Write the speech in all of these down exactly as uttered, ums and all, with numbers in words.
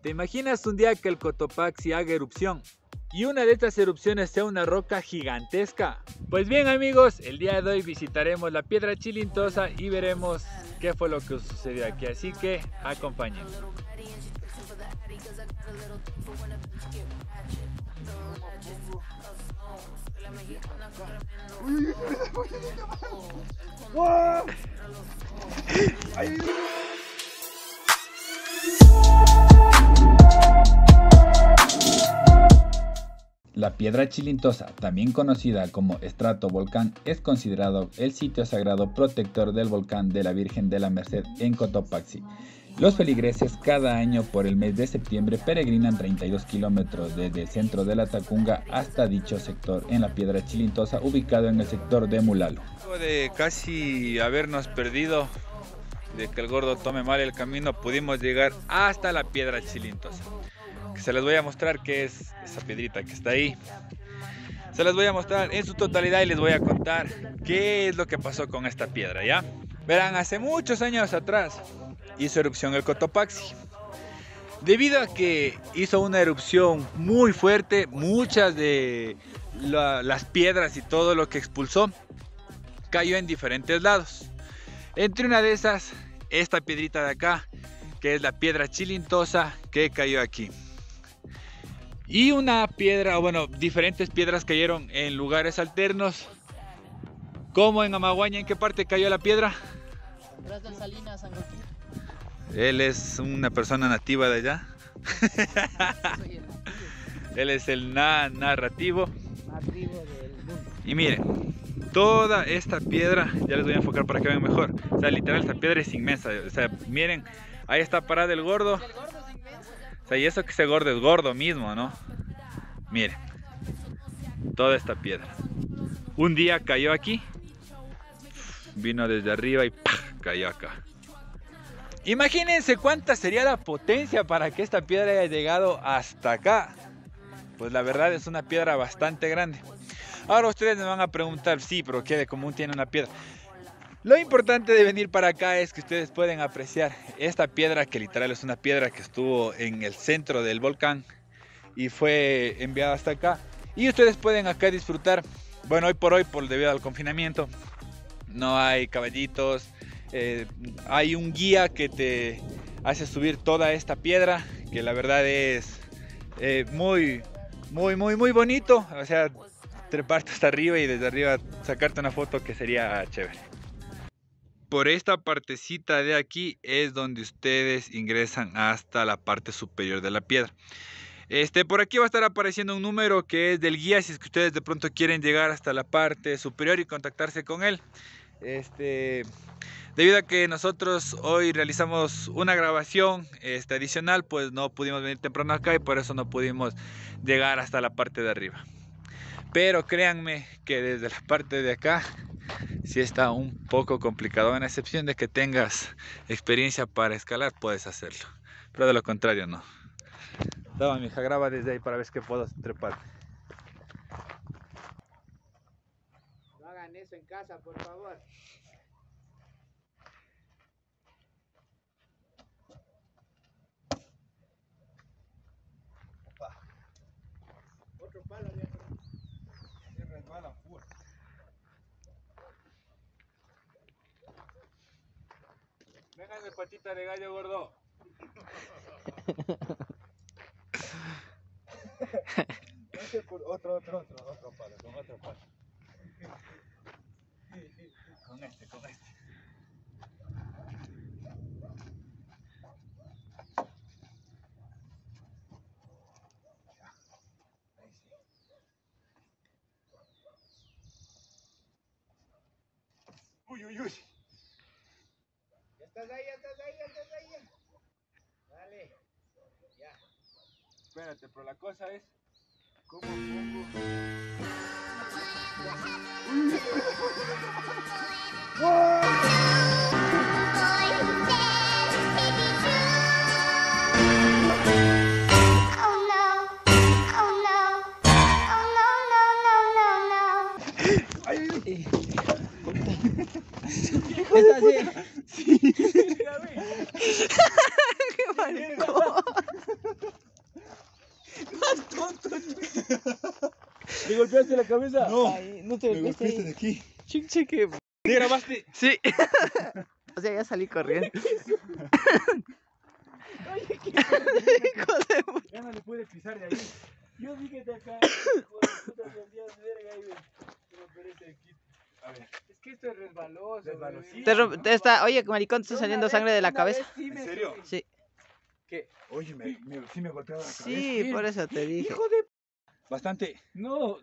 ¿Te imaginas un día que el Cotopaxi haga erupción y una de estas erupciones sea una roca gigantesca? Pues bien amigos, el día de hoy visitaremos la Piedra Chilintosa y veremos qué fue lo que sucedió aquí, así que acompáñenme. La Piedra Chilintosa, también conocida como estratovolcán, es considerado el sitio sagrado protector del volcán de la Virgen de la Merced en Cotopaxi. Los feligreses cada año por el mes de septiembre peregrinan treinta y dos kilómetros desde el centro de la Tacunga hasta dicho sector en la Piedra Chilintosa, ubicado en el sector de Mulalo. De casi habernos perdido, de que el gordo tome mal el camino, pudimos llegar hasta la Piedra Chilintosa. Que se les voy a mostrar qué es esa piedrita que está ahí. Se les voy a mostrar en su totalidad y les voy a contar qué es lo que pasó con esta piedra, ¿ya? Verán, hace muchos años atrás hizo erupción el Cotopaxi. Debido a que hizo una erupción muy fuerte, muchas de la, las piedras y todo lo que expulsó cayó en diferentes lados. Entre una de esas, esta piedrita de acá, que es la Piedra Chilintosa, que cayó aquí. Y una piedra, bueno, diferentes piedras cayeron en lugares alternos, como en Amaguaña. ¿En qué parte cayó la piedra? Atrás de Salinas, San Joaquín. Él es una persona nativa de allá. Él es el na narrativo. Nativo del mundo. Y miren, toda esta piedra, ya les voy a enfocar para que vean mejor. O sea, literal, esta piedra es inmensa. O sea, miren, ahí está parado el gordo. El gordo es inmenso. O sea, y eso que ese gordo es gordo mismo, ¿no? Miren, toda esta piedra. Un día cayó aquí, vino desde arriba y ¡pah! Cayó acá. Imagínense cuánta sería la potencia para que esta piedra haya llegado hasta acá. Pues la verdad es una piedra bastante grande. Ahora ustedes me van a preguntar, sí, pero ¿qué de común tiene una piedra? Lo importante de venir para acá es que ustedes pueden apreciar esta piedra, que literal es una piedra que estuvo en el centro del volcán y fue enviada hasta acá. Y ustedes pueden acá disfrutar, bueno, hoy por hoy, por debido al confinamiento, no hay caballitos, eh, hay un guía que te hace subir toda esta piedra, que la verdad es eh, muy, muy, muy, muy bonito. O sea, treparte hasta arriba y desde arriba sacarte una foto, que sería chévere. Por esta partecita de aquí es donde ustedes ingresan hasta la parte superior de la piedra. Este, por aquí va a estar apareciendo un número que es del guía, si es que ustedes de pronto quieren llegar hasta la parte superior y contactarse con él. Este, debido a que nosotros hoy realizamos una grabación este, adicional, pues no pudimos venir temprano acá y por eso no pudimos llegar hasta la parte de arriba. Pero créanme que desde la parte de acá sí está un poco complicado, a excepción de que tengas experiencia para escalar, puedes hacerlo. Pero de lo contrario no. Toma, mija, graba desde ahí para ver que puedo trepar. No hagan eso en casa, por favor. Opa. Otro palo, ya. Se resbala full. Venga de patita de gallo, gordo. Otro, otro, otro, otro palo, con otro palo. Con este, con este. Uy, uy, uy. Ya estás ahí, ya estás ahí, ya estás ahí. Dale. Ya. Espérate, pero la cosa es cómo pongo. ¿Está así? Sí. ¡Qué maricón! ¿Te golpeaste la cabeza? No, Ay, no te me golpeaste golpeaste de ahí. aquí. Chic, chique. ¿Te grabaste? Sí. O sea, ya salí corriendo. Oye, qué Hijo de puta. ya no le pude pisar de ahí. Yo dije de acá, hijo de puta, me olvidas de verga ahí, ve. Pero perece aquí. A ver. Es que esto es resbaloso. Resbalosito. Te rom- te está, oye, maricón, te está Una saliendo vez- sangre de la una cabeza. vez sí me ¿En serio? subí. Sí, ¿Qué? Oye, me, me, sí me ha golpeado la cabeza. sí, por eso te dije. Hijo de... Bastante. No.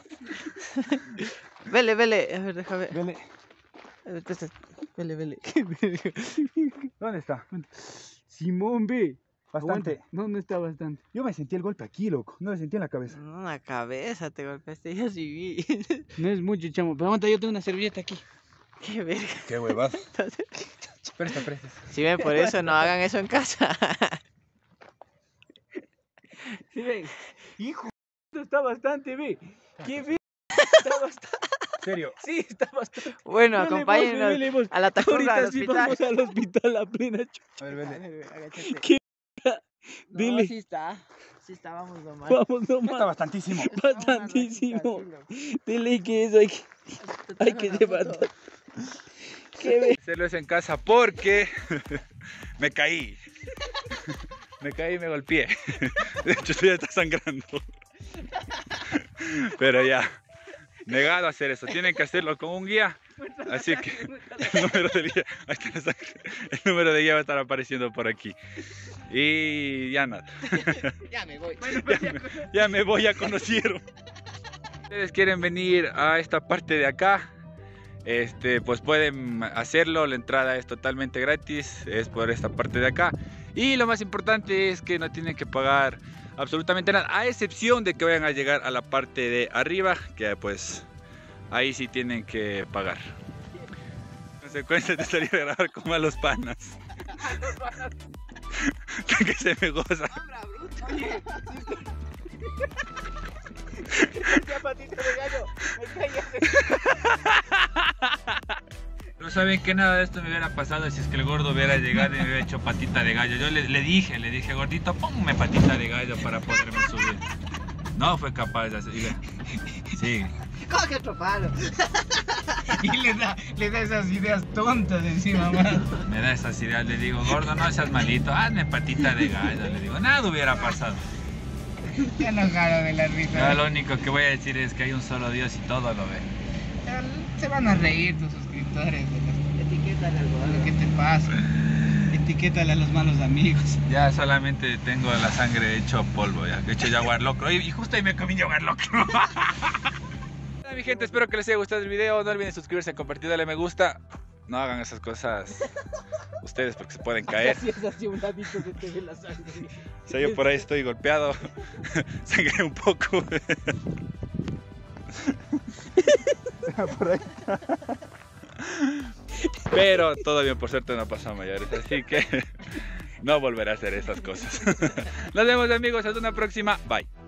Vele, vele. A ver, déjame. Vele. A ver, presta. Vele, vele. ¿Dónde está? Simón, ve. Bastante. Aguanta. No, no está bastante. Yo me sentí el golpe aquí, loco. No me sentí en la cabeza. No, la cabeza te golpeaste, yo sí vi. No es mucho, chamo. Pero aguanta, yo tengo una servilleta aquí. Qué verga. Qué huevada. Presta, presta. Si ven, por eso no hagan eso en casa. Sí, ven. Hijo, esto está bastante, ve. ¿Qué ve? Está bastante. ¿En serio? Sí, está bastante. Bueno, Vele vos, acompáñenos vele vos. a la Tacunga al Ahorita sí hospital. vamos al hospital a plena chucha. A ver, vele. ¿Qué? No, Dile. sí está. Sí está, vamos nomás. Vamos Está nomás. bastantísimo. Bastantísimo. Dile que eso hay que, hay que levantar. ¿Qué ve? Hacerlo es en casa porque me caí. Me caí y me golpeé. De hecho, esto ya está sangrando. Pero ya, negado a hacer eso. Tienen que hacerlo con un guía. Así que el número de guía, ahí está la sangre. El número de guía va a estar apareciendo por aquí. Y ya nada. Ya me voy. Ya me voy, ya conocieron. Ustedes quieren venir a esta parte de acá, este, pues pueden hacerlo. La entrada es totalmente gratis, es por esta parte de acá. Y lo más importante es que no tienen que pagar absolutamente nada, a excepción de que vayan a llegar a la parte de arriba, que pues ahí sí tienen que pagar. Consecuencia de salir a grabar con malos panas. Que se me goza. Patita de gallo. Me callas. No saben que nada de esto me hubiera pasado si es que el gordo hubiera llegado y me hubiera hecho patita de gallo. Yo le, le dije, le dije, gordito, ponme patita de gallo para poderme subir. No fue capaz de hacer. Sí. ¿Cómo que otro palo? Y le da, le da esas ideas tontas encima, man. Me da esas ideas, le digo, gordo, no seas malito, hazme patita de gallo. Le digo, nada hubiera pasado. Ya no jalo de la risa. Ya lo único que voy a decir es que hay un solo Dios y todo lo ve. Se van a reír tus suscriptores de las... Etiquétale al gordo. ¿Qué te pasa? Etiquétale a los malos amigos. Ya solamente tengo la sangre hecho polvo, ya, hecho jaguar loco. Y justo ahí me comí jaguar loco. Hola mi gente, espero que les haya gustado el video. No olviden suscribirse, compartir, darle me gusta. No hagan esas cosas ustedes porque se pueden caer. Así es así, un ladito se te ve la sangre. O sea, yo por ahí estoy golpeado. Sangré un poco. Por ahí. Pero todavía por suerte no pasó a mayores. Así que no volveré a hacer esas cosas. Nos vemos amigos, hasta una próxima. Bye.